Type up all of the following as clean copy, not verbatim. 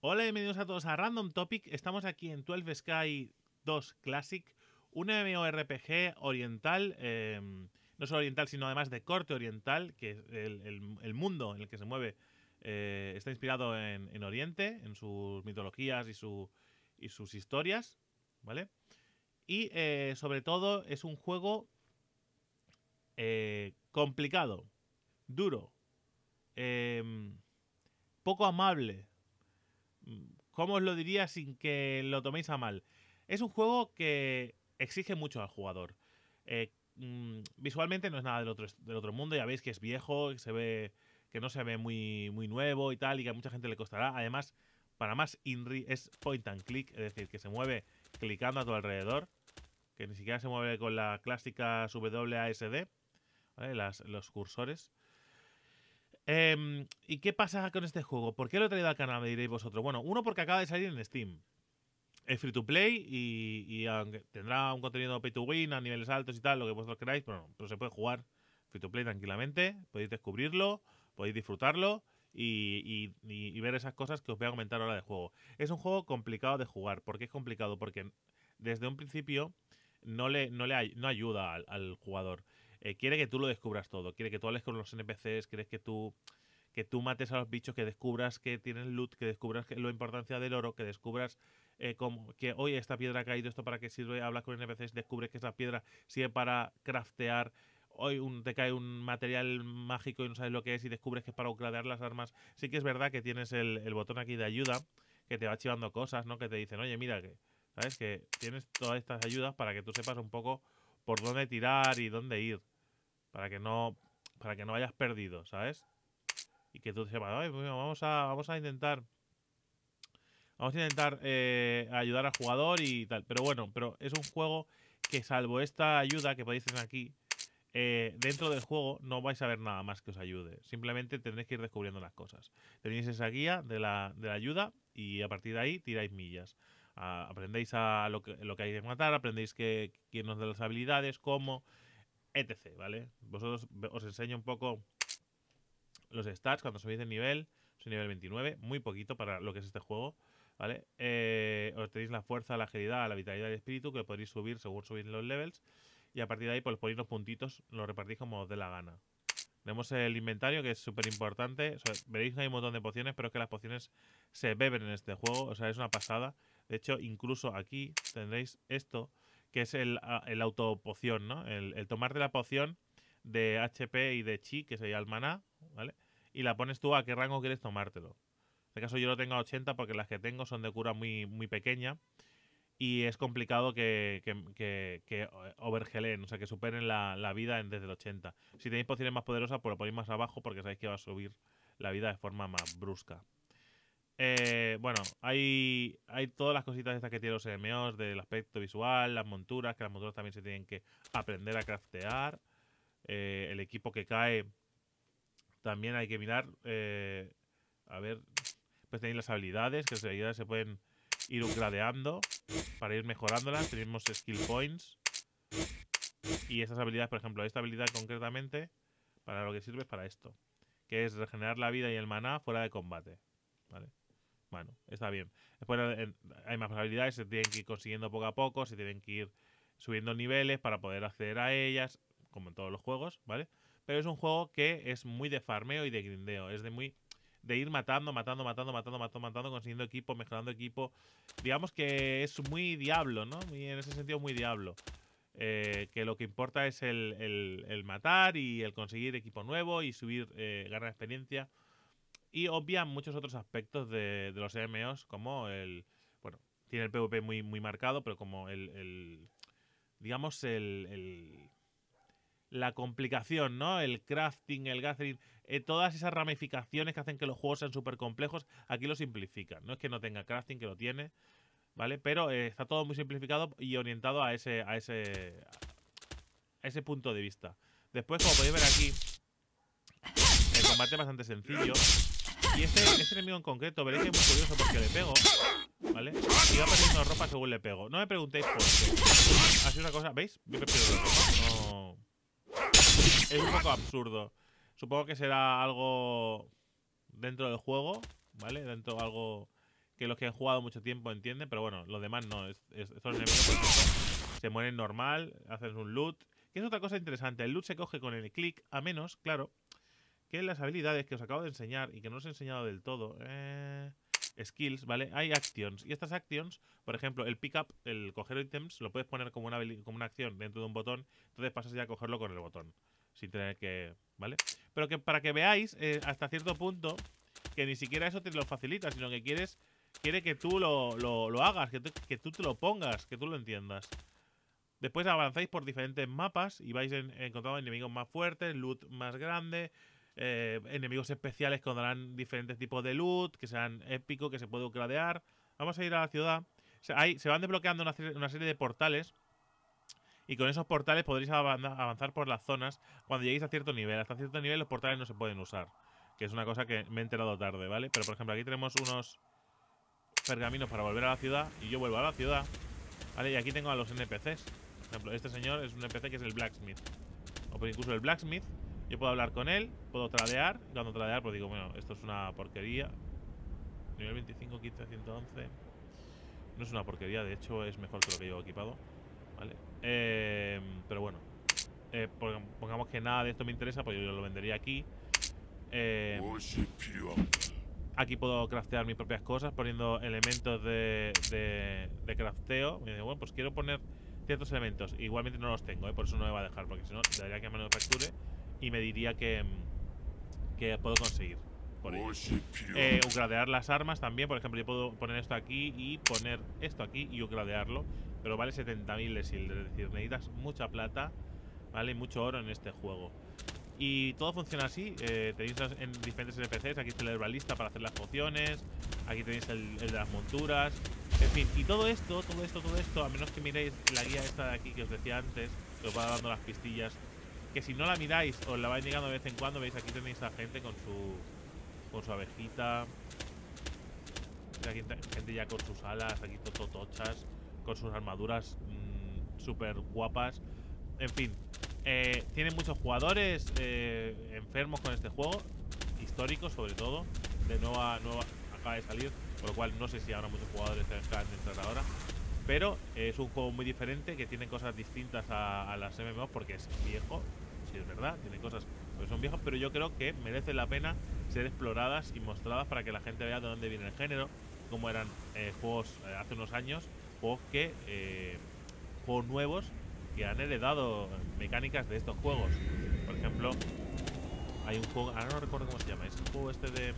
Hola y bienvenidos a todos a Random Topic. Estamos aquí en 12 Sky 2 Classic, un MMORPG oriental, no solo oriental, sino además de corte oriental, que el mundo en el que se mueve está inspirado en Oriente, en sus mitologías y sus historias, ¿vale? Y sobre todo es un juego complicado, duro, poco amable. ¿Cómo os lo diría sin que lo toméis a mal? Es un juego que exige mucho al jugador. Visualmente no es nada del otro mundo. Ya veis que es viejo, que no se ve muy nuevo y tal, y que a mucha gente le costará. Además, para más Inri es point and click, es decir, que se mueve clicando a tu alrededor, que ni siquiera se mueve con la clásica WASD, ¿vale? Los cursores. ¿Y qué pasa con este juego? ¿Por qué lo he traído al canal? Me diréis vosotros. Bueno, uno, porque acaba de salir en Steam. Es free to play y aunque tendrá un contenido pay to win a niveles altos y tal, lo que vosotros queráis, pero se puede jugar free to play tranquilamente. Podéis descubrirlo, podéis disfrutarlo y ver esas cosas que os voy a comentar ahora del juego. Es un juego complicado de jugar. ¿Por qué es complicado? Porque desde un principio no ayuda al jugador. Quiere que tú lo descubras todo. Quiere que tú hables con los NPCs. Quiere que tú mates a los bichos, que descubras que tienen loot, que descubras la importancia del oro, que descubras que oye, esta piedra ha caído, esto para qué sirve. Hablas con NPCs, descubres que esa piedra sirve para craftear. Hoy te cae un material mágico y no sabes lo que es y descubres que es para upgradear las armas. Sí que es verdad que tienes el botón aquí de ayuda que te va chivando cosas, ¿no? Que te dicen, oye, mira, que ¿sabes? Que tienes todas estas ayudas para que tú sepas un poco por dónde tirar y dónde ir. Para que no vayas perdido, ¿sabes? Y que tú sepas, ay, pues vamos a intentar ayudar al jugador y tal. Pero bueno, es un juego que salvo esta ayuda que podéis tener aquí, dentro del juego no vais a ver nada más que os ayude. Simplemente tendréis que ir descubriendo las cosas. Tenéis esa guía de la ayuda y a partir de ahí tiráis millas. Aprendéis lo que hay que matar, aprendéis quién nos da las habilidades, cómo, etc. ¿Vale? Vosotros os enseño un poco los stats cuando subís de nivel. Soy nivel 29, muy poquito para lo que es este juego, ¿vale? Os tenéis la fuerza, la agilidad, la vitalidad y el espíritu, que podéis subir según subís los levels. Y a partir de ahí, pues ponéis los puntitos, los repartís como os dé la gana. Tenemos el inventario, que es súper importante. Veréis que hay un montón de pociones, pero es que las pociones se beben en este juego. O sea, es una pasada. De hecho, incluso aquí tendréis esto, que es el autopoción, ¿no? El tomarte la poción de HP y de chi, que sería el maná, ¿vale? Y la pones tú a qué rango quieres tomártelo. En este caso yo lo tengo a 80 porque las que tengo son de cura muy pequeña. Y es complicado que overgeleen, o sea, que superen la vida desde el 80. Si tenéis pociones más poderosas, pues lo ponéis más abajo porque sabéis que va a subir la vida de forma más brusca. Bueno, hay todas las cositas estas que tienen los MMOs, del aspecto visual, las monturas, que las monturas también se tienen que aprender a craftear. El equipo que cae también hay que mirar. A ver, pues tenéis las habilidades, que las habilidades se pueden ir upgradeando para ir mejorándolas. Tenemos skill points. Y estas habilidades, por ejemplo, esta habilidad concretamente, para lo que sirve es para esto, que es regenerar la vida y el maná fuera de combate, ¿vale? Bueno, está bien. Después hay más habilidades, se tienen que ir consiguiendo poco a poco, se tienen que ir subiendo niveles para poder acceder a ellas, como en todos los juegos, ¿vale? Pero es un juego que es muy de farmeo y de grindeo, es de ir matando, consiguiendo equipo, mejorando equipo. Digamos que es muy Diablo, ¿no? En ese sentido, muy Diablo. Que lo que importa es el matar y el conseguir equipo nuevo y subir, ganar experiencia. Y obvian muchos otros aspectos de los MMOs, como bueno, tiene el PvP muy marcado, pero como digamos, la complicación, ¿no? El crafting, el gathering, todas esas ramificaciones que hacen que los juegos sean súper complejos, aquí lo simplifican. No es que no tenga crafting, que lo tiene, ¿vale? Pero está todo muy simplificado y orientado a ese punto de vista. Después, como podéis ver aquí, el combate es bastante sencillo. Y este enemigo en concreto, veréis que es muy curioso porque le pego, ¿vale? Y va perdiendo ropa según le pego. No me preguntéis por qué. Así una cosa, ¿veis? Yo me pierdo ropa. No. Es un poco absurdo. Supongo que será algo dentro del juego, ¿vale? Dentro de algo que los que han jugado mucho tiempo entienden, pero bueno, los demás no. Estos enemigos, por ejemplo, se mueren normal, hacen un loot. Que es otra cosa interesante, el loot se coge con el clic, a menos, claro, que las habilidades que os acabo de enseñar y que no os he enseñado del todo, skills, ¿vale? Hay actions, y estas actions, por ejemplo, el pick up, el coger ítems, lo puedes poner como una acción dentro de un botón, entonces pasas ya a cogerlo con el botón, sin tener que, ¿vale? Pero que para que veáis, hasta cierto punto, que ni siquiera eso te lo facilita, sino que quiere que tú lo hagas, que tú te lo pongas, que tú lo entiendas. Después avanzáis por diferentes mapas y vais encontrando enemigos más fuertes, loot más grande, enemigos especiales que os darán diferentes tipos de loot, que sean épicos, que se puede upgradear. Vamos a ir a la ciudad. Se van desbloqueando una serie de portales y con esos portales podréis avanzar por las zonas cuando lleguéis a cierto nivel. Hasta cierto nivel los portales no se pueden usar, que es una cosa que me he enterado tarde, ¿vale? Pero por ejemplo aquí tenemos unos pergaminos para volver a la ciudad y yo vuelvo a la ciudad, ¿vale? Y aquí tengo a los NPCs. Por ejemplo, este señor es un NPC que es el Blacksmith. O pues incluso el Blacksmith, yo puedo hablar con él, puedo tradear. Y cuando tradear, pues digo, bueno, esto es una porquería. Nivel 25, 15, 111. No es una porquería, de hecho es mejor que lo que llevo equipado, ¿vale? Pero bueno, pongamos que nada de esto me interesa, pues yo lo vendería aquí. Aquí puedo craftear mis propias cosas poniendo elementos de crafteo. Y digo, bueno, pues quiero poner ciertos elementos. Igualmente no los tengo, por eso no me va a dejar, porque si no, le daría que manufacture y me diría que puedo conseguir por ello. Upgradear las armas también, por ejemplo, yo puedo poner esto aquí y poner esto aquí y upgradearlo, pero vale 70.000 de silver, es decir, necesitas mucha plata, vale, mucho oro en este juego. Y todo funciona así, tenéis en diferentes NPCs, aquí está el herbalista para hacer las pociones, aquí tenéis el de las monturas, en fin, y todo esto, a menos que miréis la guía esta de aquí que os decía antes, que os va dando las pistillas, que si no la miráis, os la va indicando de vez en cuando, veis, aquí tenéis a gente con su abejita, aquí gente ya con sus alas, aquí totochas, con sus armaduras súper guapas, en fin. Tienen muchos jugadores enfermos con este juego, históricos sobre todo, de nueva acaba de salir, por lo cual no sé si habrá muchos jugadores que acaban de entrar ahora, pero es un juego muy diferente que tiene cosas distintas a las MMOs porque es viejo, sí es verdad, tiene cosas que son viejos, pero yo creo que merece la pena ser exploradas y mostradas para que la gente vea de dónde viene el género, cómo eran juegos hace unos años, juegos nuevos que han heredado mecánicas de estos juegos. Por ejemplo, hay un juego, ahora no recuerdo cómo se llama, es un juego este de...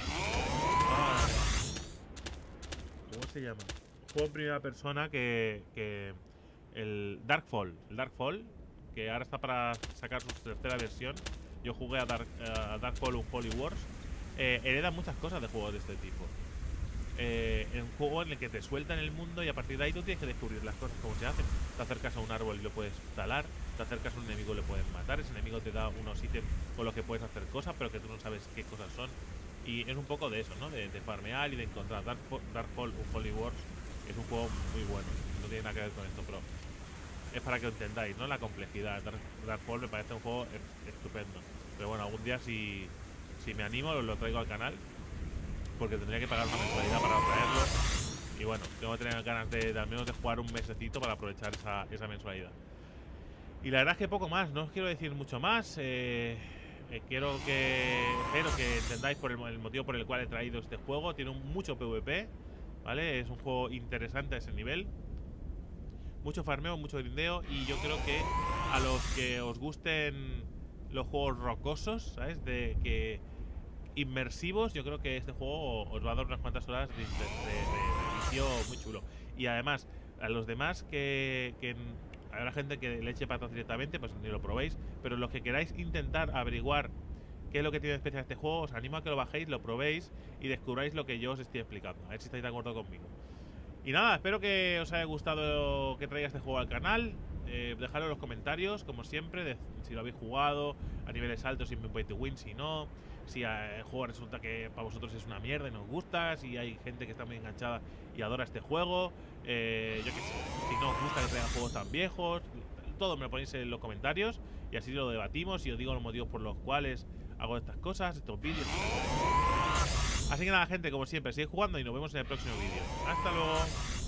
¿Cómo se llama? Un juego en primera persona que el Darkfall, que ahora está para sacar su tercera versión. Yo jugué a Darkfall Unholy Wars. Hereda muchas cosas de juegos de este tipo. En un juego en el que te sueltan el mundo y a partir de ahí tú tienes que descubrir las cosas como se hacen. Te acercas a un árbol y lo puedes talar, te acercas a un enemigo y lo puedes matar, ese enemigo te da unos ítems con los que puedes hacer cosas pero que tú no sabes qué cosas son. Y es un poco de eso, ¿no? De farmear y de encontrar. Darkfall Unholy Wars es un juego muy bueno, no tiene nada que ver con esto, pero es para que lo entendáis, ¿no? La complejidad. Darkfall me parece un juego estupendo. Pero bueno, algún día si me animo lo traigo al canal, porque tendría que pagar una mensualidad para traerlo. Y bueno, tengo que tener ganas de al menos de jugar un mesecito para aprovechar esa mensualidad. Y la verdad es que poco más, no os quiero decir mucho más. Espero que entendáis por el motivo por el cual he traído este juego. Tiene mucho PvP, ¿vale? Es un juego interesante a ese nivel. Mucho farmeo, mucho grindeo. Y yo creo que a los que os gusten los juegos rocosos, ¿sabes? Inmersivos, yo creo que este juego os va a dar unas cuantas horas de inicio muy chulo. Y además, a los demás habrá gente que le eche patas directamente, pues ni lo probéis, pero los que queráis intentar averiguar qué es lo que tiene de especial este juego, os animo a que lo bajéis, lo probéis y descubráis lo que yo os estoy explicando, a ver si estáis de acuerdo conmigo. Y nada, espero que os haya gustado que traiga este juego al canal. Dejadlo en los comentarios, como siempre, si lo habéis jugado a niveles altos, si me pay to win, si no, si el juego resulta que para vosotros es una mierda y no os gusta, si hay gente que está muy enganchada y adora este juego, yo qué sé, si no os gusta que traigan juegos tan viejos, todo me lo ponéis en los comentarios y así lo debatimos y os digo los motivos por los cuales hago estas cosas, estos vídeos. Así que nada, gente, como siempre, sigue jugando y nos vemos en el próximo vídeo. ¡Hasta luego!